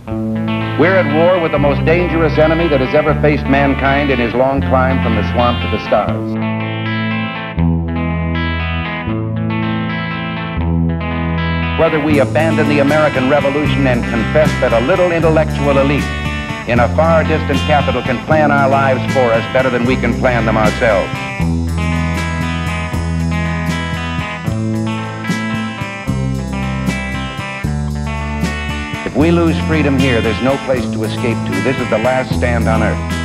We're at war with the most dangerous enemy that has ever faced mankind in his long climb from the swamp to the stars. Whether we abandon the American Revolution and confess that a little intellectual elite in a far distant capital can plan our lives for us better than we can plan them ourselves. If we lose freedom here, there's no place to escape to. This is the last stand on earth.